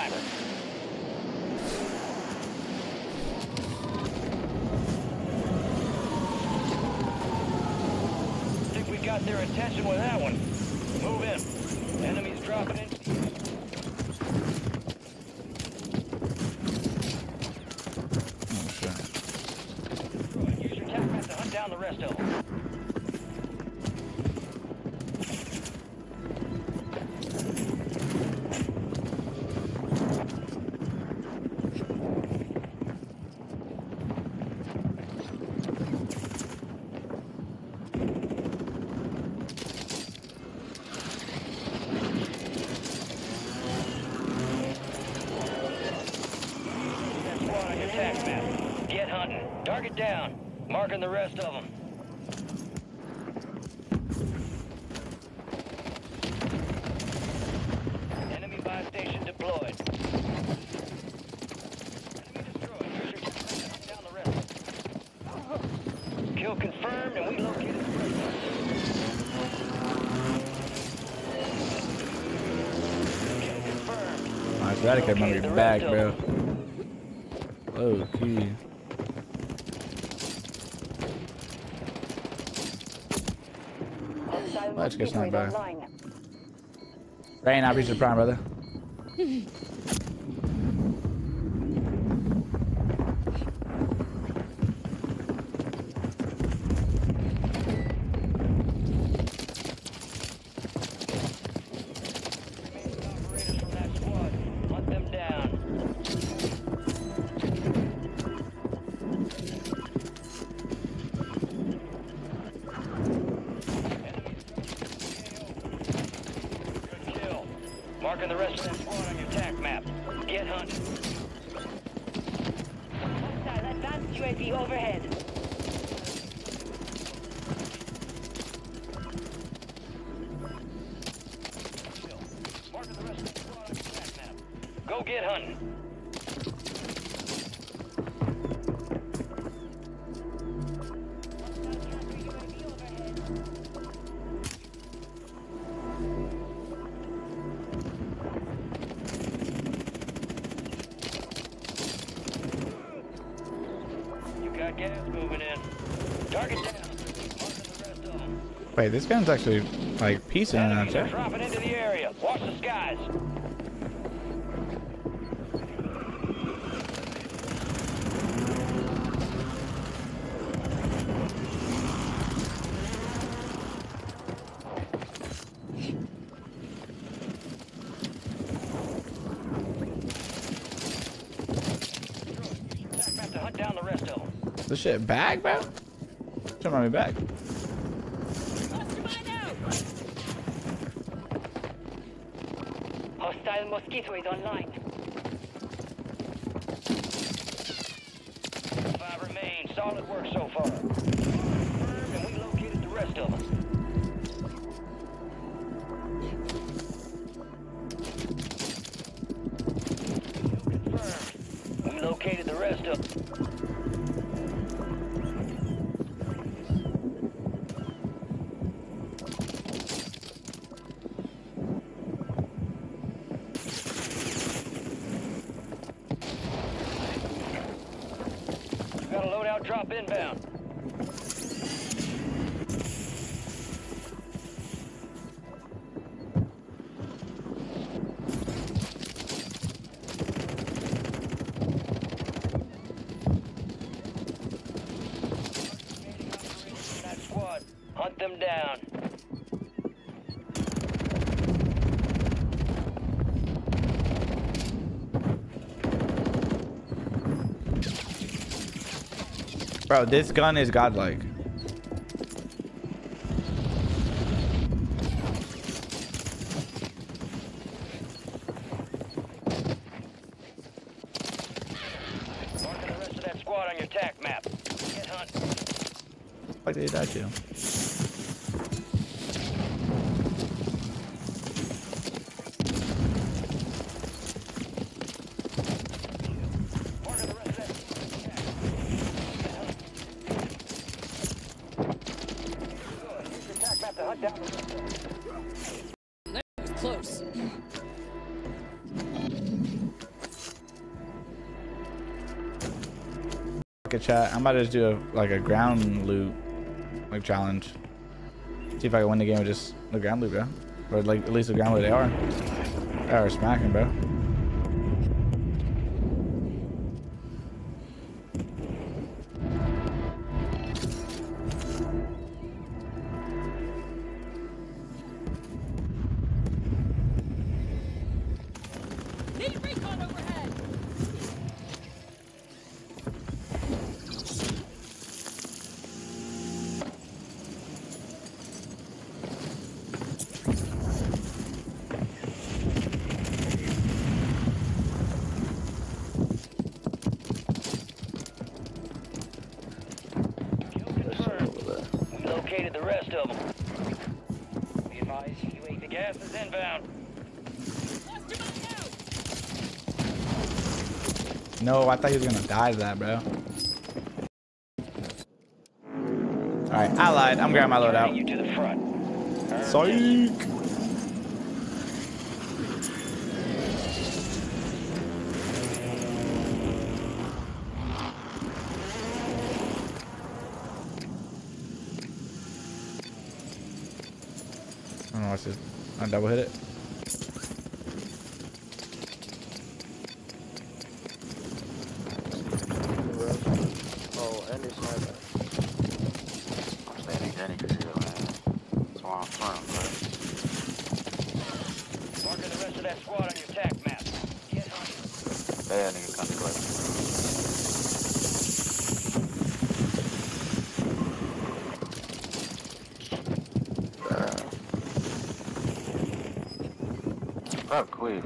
Think we got their attention with that one. Move in. Enemies dropping in. Use your tac map to hunt down the rest of them. Get hunting. Target down. Marking the rest of them. Enemy buy station deployed. Enemy destroyed. Use your hunt down the rest. Kill confirmed and we located the rest. Kill confirmed. I gotta get my back, bro. Oh, key. Let's get some back. Rain, I'll reach the prime, brother. Marking the rest of that squad on your tac map. Get hunting. Hostile advanced UAV overhead. Marking the rest of that squad on your tac map. Go get hunting. Got gas moving in. Target down. Marking the rest of them. Wait, this gun's actually like piecing in that check. Dropping into the area. Watch the skies. Have to hunt down the rest of them. This shit back, bro? Jump on me back. Hostile Mosquito is online. 5 remain. Solid work so far. Confirmed, and we located the rest of them. Confirmed. We located the rest of them. Got a loadout drop inbound. That squad. Hunt them down. Bro, this gun is godlike. Marking the rest of that squad on your tac map. Get hunting. Fuck did that do? Marking the rest of that. Use your tac map to hunt down the rest of them. That was close. Good chat. I'm about to just do a ground loot like challenge. See if I can win the game with just the ground loot, bro. Or like at least the ground loot they are. They are smacking, bro. Need recon overhead. Located the rest of them. Be advised, UAV gas is inbound. No, I thought he was gonna die to that, bro. Alright, I lied. I'm grabbing my loadout. You to the front. Psych! I don't know what's this. I double hit it. Oh, and it's sniper. I'm standing Jenny because man. That's where I'm from, but Marking the rest of that squad on your tac map. Get hunting. bad nigga come to play. Oh, quick.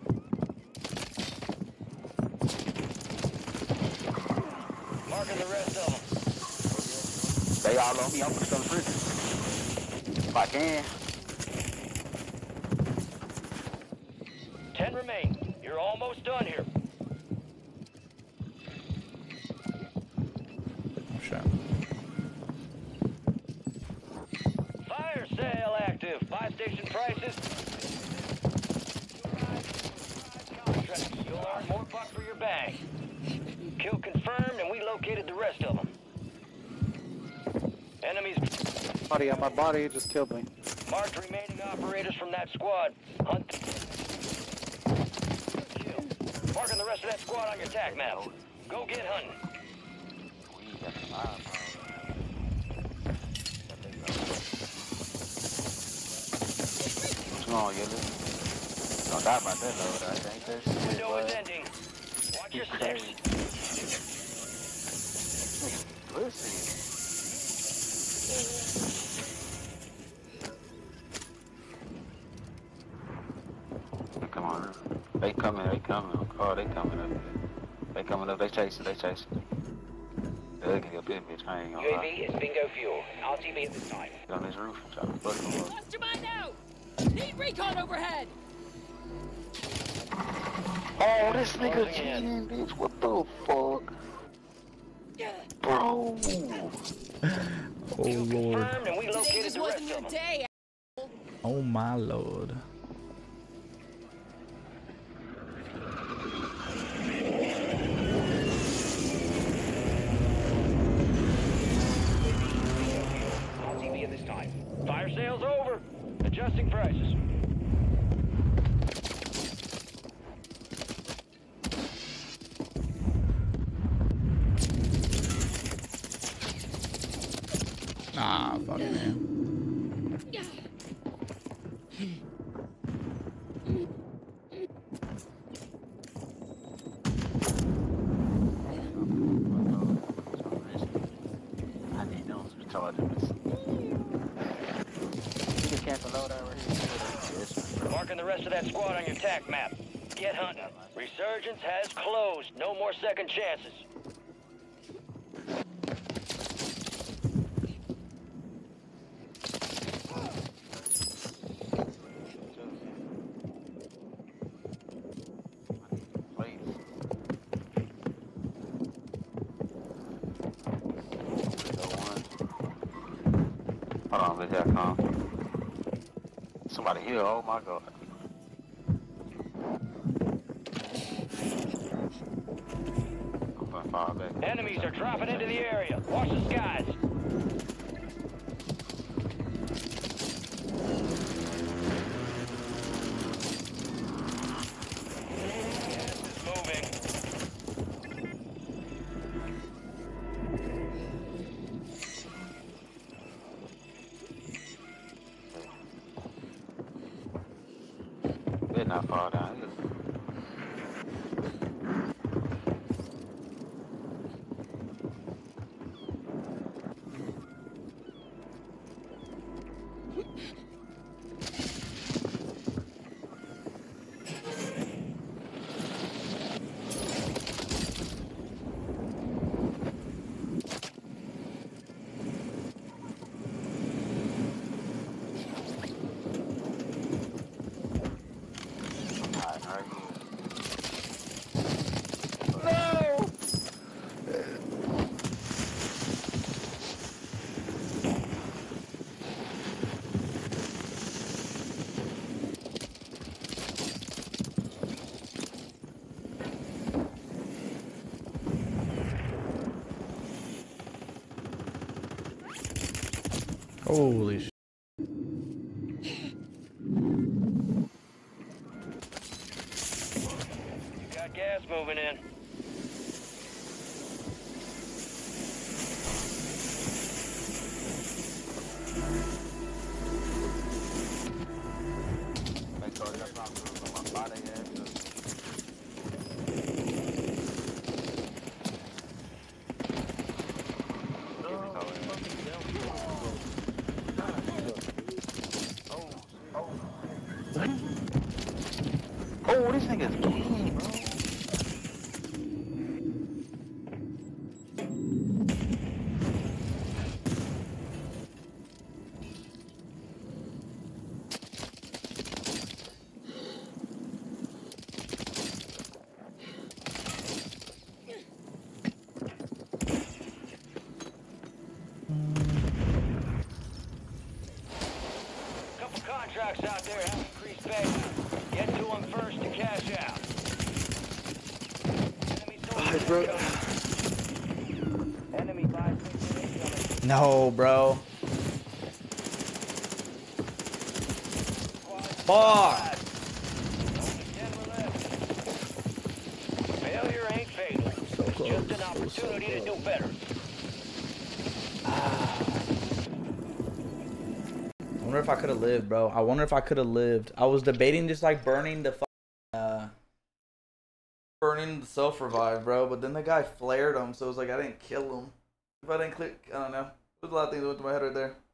Marking the rest of them. They all on me. I'm gonna start the prison. If I can. 10 remain. You're almost done here. Oh, shit. Fire sale active. Buy station prices. Contract. You'll earn more buck for your bag. Kill confirmed, and we located the rest of them. Enemies Body on my body just killed me. marked remaining operators from that squad. Hunt. Kill. Marking the rest of that squad on your tac map. Go get hunting. We got the line, What's going on, Yellow? Don't die about that, though. I think that shit, Window boy. is ending. Watch your steps. Crazy. Pussy. Come on. They coming. Oh, they coming up. They coming up. They chasing. They chasing. They're gonna get bit, bitch. I ain't gonna lie. UAV is bingo fuel. RTV at this time. Get on this roof and try to fuck them up. Cluster mine out. Need recon overhead. Oh, this nigga Closing in. cheating, bitch. What the fuck? Bro. Oh, Lord. Confirmed, and we Today located just the wasn't rest your of them. day. Oh, my Lord. RTV at this time. Fire sales over. Adjusting prices. Nah, fuck man. I need those recharges. You can cancel load already. Yes, bro. Marking the rest of that squad on your tac map. Get hunting. Resurgence has closed. No more second chances. Please. Hold on, let that come. Somebody here, oh my god. I'm gonna fall back. Enemies are dropping into the area. Watch the skies. Gas is moving. Better not fall down. Holy shit. Got gas moving in. Make sure that's not moving on my body. Oh, this nigga's clean, bro. Couple contracts out there have increased value. Get to them first to cash out. Enemy soldiers bro. incoming. Enemy buy incoming. No, bro. Fuck. Only 10 were left. Failure ain't fatal. It's just an opportunity to do better. I wonder if I could have lived, bro. I wonder if I could have lived. I was debating just like burning the burning the self revive, bro. But then the guy flared him, so it was like I didn't kill him. If I didn't click, I don't know. There's a lot of things that went through my head right there.